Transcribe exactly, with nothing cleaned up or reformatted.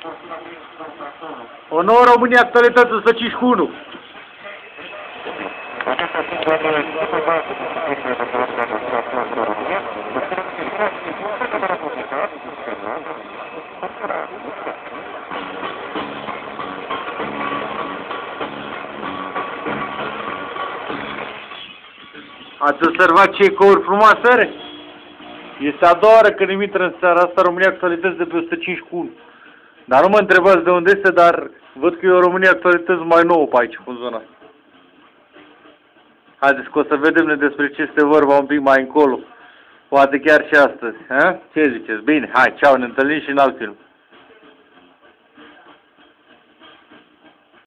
O nouă România, actualități o sută cinci cu unu. Ați observat ce ecouri frumoase? Este a doua oară când îmi intră în seara asta România Actualități de pe o sută cinci cu unu. Dar nu mă întrebați de unde este, dar văd că e o România Actualități mai nouă pe aici, în zona asta. Haideți că o să vedem despre ce este vorba un pic mai încolo. Poate chiar și astăzi. Ha? Ce ziceți? Bine, hai, ceau, ne întâlnim și în alt film.